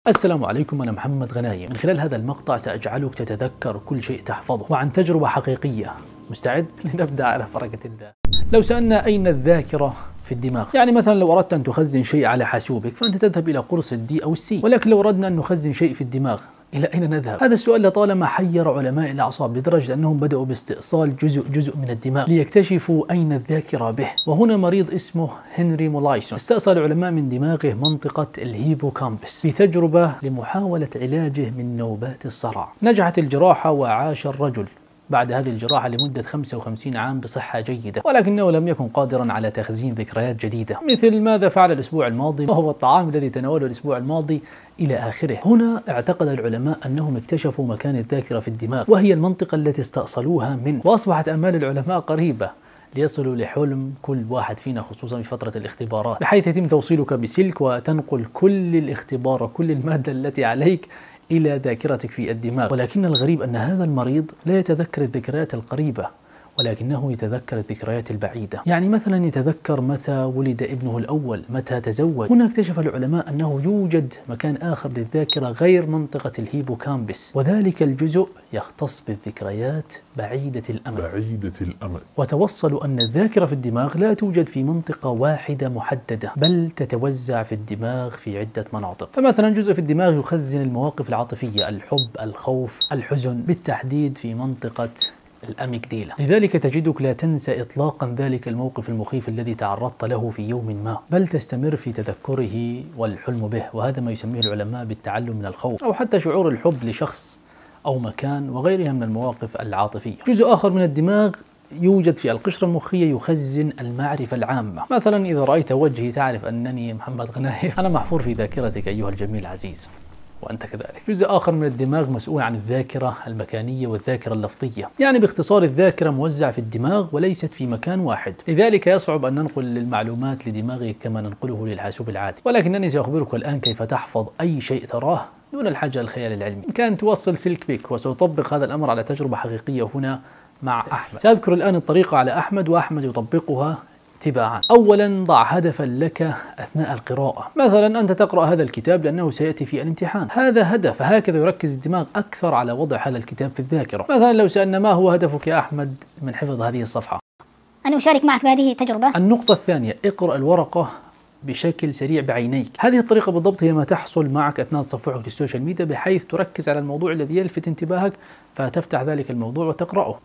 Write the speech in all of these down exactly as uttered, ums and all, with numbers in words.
السلام عليكم، أنا محمد غنايم. من خلال هذا المقطع سأجعلك تتذكر كل شيء تحفظه وعن تجربة حقيقية. مستعد؟ لنبدأ على بركة الله. لو سألنا أين الذاكرة في الدماغ؟ يعني مثلا لو أردت أن تخزن شيء على حاسوبك فأنت تذهب إلى قرص الدي أو السي، ولكن لو أردنا أن نخزن شيء في الدماغ إلى أين نذهب؟ هذا السؤال لطالما حير علماء الأعصاب لدرجة أنهم بدأوا باستئصال جزء جزء من الدماغ ليكتشفوا أين الذاكرة به. وهنا مريض اسمه هنري مولايسون استأصل العلماء من دماغه منطقة الهيبوكامبس في تجربة لمحاولة علاجه من نوبات الصرع. نجحت الجراحة وعاش الرجل بعد هذه الجراحة لمدة خمسة وخمسين عام بصحة جيدة، ولكنه لم يكن قادرا على تخزين ذكريات جديدة، مثل ماذا فعل الأسبوع الماضي وهو الطعام الذي تناوله الأسبوع الماضي إلى آخره. هنا اعتقد العلماء أنهم اكتشفوا مكان الذاكرة في الدماغ، وهي المنطقة التي استأصلوها منه، وأصبحت آمال العلماء قريبة ليصلوا لحلم كل واحد فينا، خصوصا في فترة الاختبارات، بحيث يتم توصيلك بسلك وتنقل كل الاختبار وكل المادة التي عليك إلى ذاكرتك في الدماغ. ولكن الغريب أن هذا المريض لا يتذكر الذكريات القريبة، ولكنه يتذكر الذكريات البعيدة. يعني مثلا يتذكر متى ولد ابنه الأول، متى تزوج. هنا اكتشف العلماء أنه يوجد مكان آخر للذاكرة غير منطقة الهيبوكامبس، وذلك الجزء يختص بالذكريات بعيدة الأمد. بعيدة الأمد. وتوصلوا أن الذاكرة في الدماغ لا توجد في منطقة واحدة محددة، بل تتوزع في الدماغ في عدة مناطق. فمثلا جزء في الدماغ يخزن المواقف العاطفية، الحب، الخوف، الحزن، بالتحديد في منطقة الأميجديلا. لذلك تجدك لا تنسى إطلاقا ذلك الموقف المخيف الذي تعرضت له في يوم ما، بل تستمر في تذكره والحلم به، وهذا ما يسميه العلماء بالتعلم من الخوف، أو حتى شعور الحب لشخص أو مكان وغيرها من المواقف العاطفية. جزء آخر من الدماغ يوجد في القشرة المخية يخزن المعرفة العامة. مثلا إذا رأيت وجهي تعرف أنني محمد غنايم، أنا محفور في ذاكرتك أيها الجميل العزيز، وأنت كذلك. جزء آخر من الدماغ مسؤول عن الذاكرة المكانية والذاكرة اللفظية، يعني باختصار الذاكرة موزعة في الدماغ وليست في مكان واحد، لذلك يصعب أن ننقل المعلومات لدماغك كما ننقله للحاسوب العادي. ولكنني سأخبرك الآن كيف تحفظ أي شيء تراه دون الحاجة للخيال العلمي. كان توصل سلك بك، وسأطبق هذا الأمر على تجربة حقيقية هنا مع أحمد. سأذكر الآن الطريقة على أحمد وأحمد يطبقها تباعا. أولا، ضع هدفا لك أثناء القراءة. مثلا أنت تقرأ هذا الكتاب لأنه سيأتي في الامتحان، هذا هدف، فهكذا يركز الدماغ أكثر على وضع هذا الكتاب في الذاكرة. مثلا لو سألنا ما هو هدفك يا أحمد من حفظ هذه الصفحة؟ أنا أشارك معك بهذه التجربة. النقطة الثانية، اقرأ الورقة بشكل سريع بعينيك. هذه الطريقة بالضبط هي ما تحصل معك أثناء تصفحك للسوشيال ميديا، بحيث تركز على الموضوع الذي يلفت انتباهك فتفتح ذلك الموضوع وتقرأه.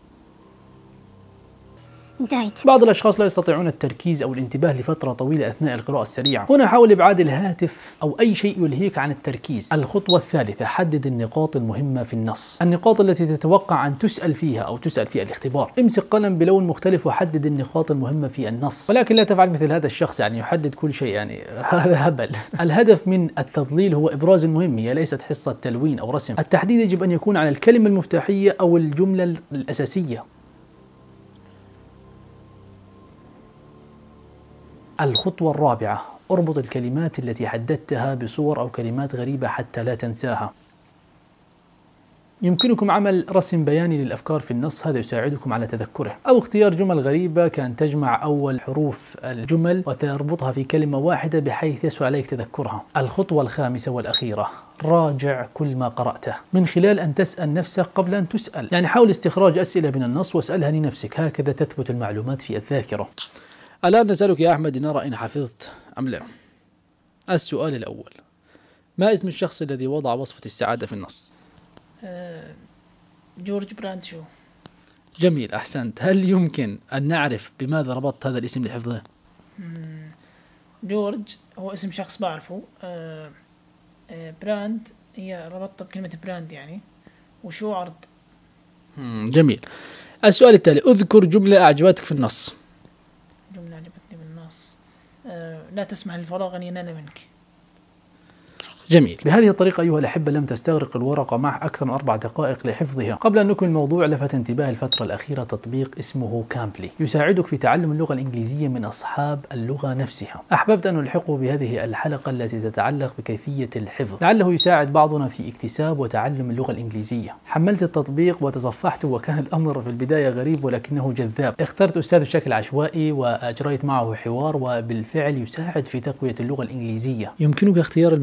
انتهيت. بعض الأشخاص لا يستطيعون التركيز أو الانتباه لفترة طويلة أثناء القراءة السريعة. هنا حاول إبعاد الهاتف أو أي شيء يلهيك عن التركيز. الخطوة الثالثة، حدد النقاط المهمة في النص، النقاط التي تتوقع أن تسأل فيها أو تسأل في الاختبار. امسك قلم بلون مختلف وحدد النقاط المهمة في النص، ولكن لا تفعل مثل هذا الشخص، يعني يحدد كل شيء، يعني هذا هبل. الهدف من التضليل هو إبراز المهم، هي ليست حصة تلوين أو رسم. التحديد يجب أن يكون على الكلمة المفتاحية أو الجملة الأساسية. الخطوة الرابعة، اربط الكلمات التي حددتها بصور أو كلمات غريبة حتى لا تنساها. يمكنكم عمل رسم بياني للأفكار في النص، هذا يساعدكم على تذكره، أو اختيار جمل غريبة كان تجمع أول حروف الجمل وتربطها في كلمة واحدة بحيث يسهل عليك تذكرها. الخطوة الخامسة والأخيرة، راجع كل ما قرأته من خلال أن تسأل نفسك قبل أن تسأل، يعني حاول استخراج أسئلة من النص واسألها لنفسك، هكذا تثبت المعلومات في الذاكرة. الآن نسألك يا أحمد لنرى إن حفظت أم لا. السؤال الأول، ما اسم الشخص الذي وضع وصفة السعادة في النص؟ أه جورج براند-شو. جميل، أحسنت. هل يمكن أن نعرف بماذا ربطت هذا الاسم لحفظه؟ جورج هو اسم شخص بعرفه، أه أه براند هي ربطتها بكلمة براند يعني، وشو عرض. جميل. السؤال التالي، اذكر جملة أعجبتك في النص. جملة عجبتني بالنص، أه لا تسمح للفراغ أن ينال منك. جميل. بهذه الطريقة أيها الأحبة لم تستغرق الورقة معك أكثر من أربع دقائق لحفظها. قبل أن نكمل الموضوع، لفت انتباه الفترة الأخيرة تطبيق اسمه كامبلي، يساعدك في تعلم اللغة الإنجليزية من أصحاب اللغة نفسها. أحببت أن ألحقه بهذه الحلقة التي تتعلق بكيفية الحفظ، لعله يساعد بعضنا في اكتساب وتعلم اللغة الإنجليزية. حملت التطبيق وتصفحته، وكان الأمر في البداية غريب ولكنه جذاب. اخترت أستاذ بشكل عشوائي وأجريت معه حوار، وبالفعل يساعد في تقوية اللغة الإنجليزية. يمكنك اختيار المعلم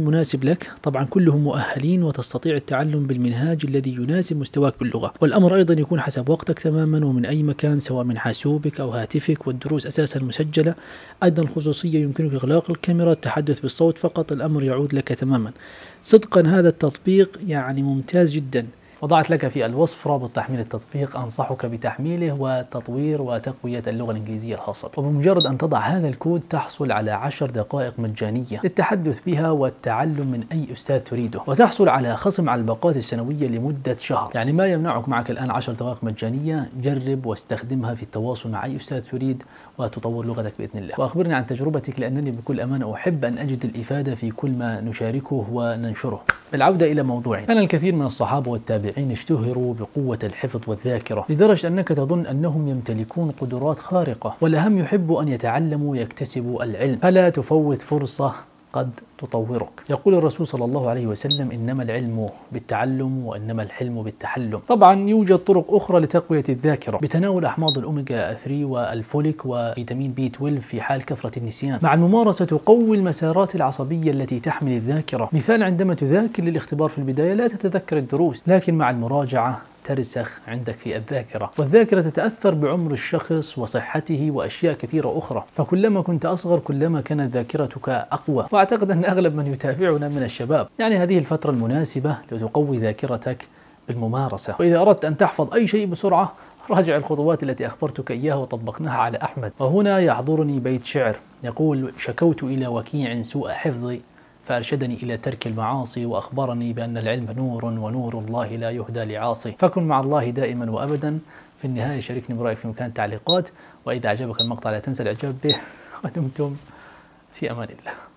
المناسب لك، طبعا كلهم مؤهلين وتستطيع التعلم بالمنهاج الذي يناسب مستواك باللغة، والأمر أيضا يكون حسب وقتك تماما ومن أي مكان سواء من حاسوبك أو هاتفك، والدروس أساسا مسجلة. أيضا الخصوصية يمكنك إغلاق الكاميرا، التحدث بالصوت فقط، الأمر يعود لك تماما. صدقا هذا التطبيق يعني ممتاز جدا. وضعت لك في الوصف رابط تحميل التطبيق، أنصحك بتحميله وتطوير وتقوية اللغة الإنجليزية الخاصة بك. وبمجرد أن تضع هذا الكود تحصل على عشر دقائق مجانية للتحدث بها والتعلم من أي أستاذ تريده، وتحصل على خصم على الباقات السنوية لمدة شهر. يعني ما يمنعك معك الآن عشر دقائق مجانية، جرب واستخدمها في التواصل مع أي أستاذ تريد وتطور لغتك بإذن الله. وأخبرني عن تجربتك، لأنني بكل أمانة أحب أن أجد الإفادة في كل ما نشاركه وننشره. بالعودة إلى موضوعنا، كان الكثير من الصحابة والتابعين اشتهروا بقوة الحفظ والذاكرة، لدرجة أنك تظن أنهم يمتلكون قدرات خارقة، والأهم يحبوا أن يتعلموا ويكتسبوا العلم، فلا تفوت فرصة قد تطورك. يقول الرسول صلى الله عليه وسلم: إنما العلم بالتعلم وإنما الحلم بالتحلم. طبعا يوجد طرق أخرى لتقوية الذاكرة بتناول أحماض الأوميجا ثلاثة والفوليك وفيتامين بي اثنا عشر في حال كثرة النسيان. مع الممارسة تقوي المسارات العصبية التي تحمل الذاكرة. مثال: عندما تذاكر للاختبار في البداية لا تتذكر الدروس، لكن مع المراجعة ترسخ عندك في الذاكرة، والذاكرة تتأثر بعمر الشخص وصحته وأشياء كثيرة أخرى، فكلما كنت أصغر كلما كانت ذاكرتك أقوى. وأعتقد أن أغلب من يتابعنا من الشباب، يعني هذه الفترة المناسبة لتقوي ذاكرتك بالممارسة. وإذا أردت أن تحفظ أي شيء بسرعة راجع الخطوات التي أخبرتك إياها وطبقناها على أحمد. وهنا يحضرني بيت شعر يقول: شكوت إلى وكيع سوء حفظي فأرشدني إلى ترك المعاصي، وأخبرني بأن العلم نور ونور الله لا يهدى لعاصي. فكن مع الله دائما وأبدا. في النهاية شاركني برأيك في مكان التعليقات، وإذا أعجبك المقطع لا تنسى الإعجاب به، ودمتم في أمان الله.